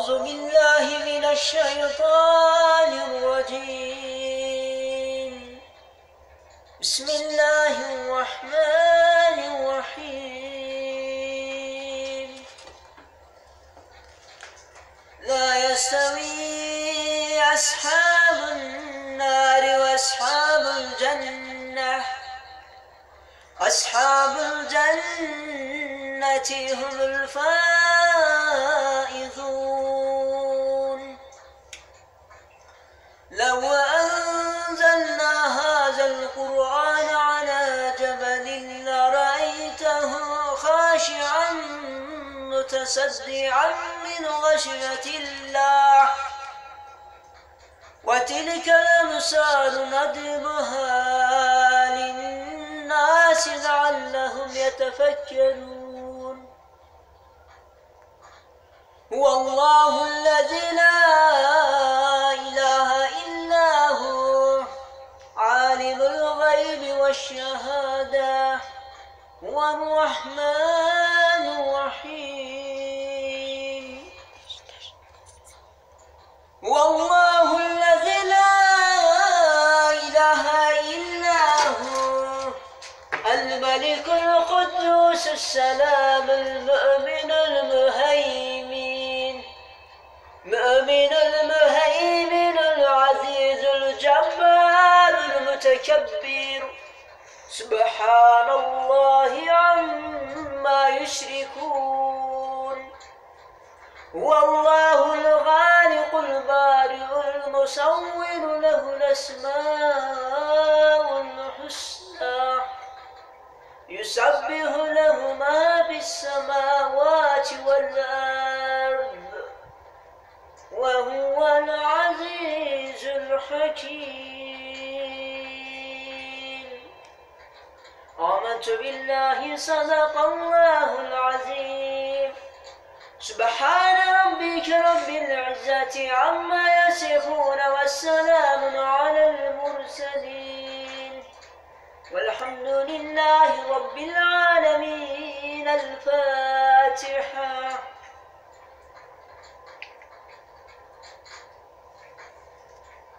أعوذ بالله من الشيطان الرجيم. بسم الله الرحمن الرحيم. لا يستوي أصحاب النار وأصحاب الجنة. أصحاب الجنة هم الفائزون. لو أنزلنا هذا القرآن على جبل لرأيته خاشعا متصدعا من خشية الله. وتلك الأمثال نضربها للناس لعلهم يتفكرون. هو الله الذي لا إله إلا هو عالم الغيب والشهادة. هو الرحمن الرحيم. هو الله الذي لا إله إلا هو الملك القدوس السلام المؤمن المهيمن العزيز الجبار المتكبر. سبحان الله عما يشركون. هو الله الخالق البارئ المصور له الأسماء الحسنى. يسبح له ما في السماوات والأرض وهو العزيز الحكيم. آمنت بالله صدق الله العظيم. سبحان ربك رب العزة عما يصفون والسلام على المرسلين والحمد لله رب العالمين. الفاتحة.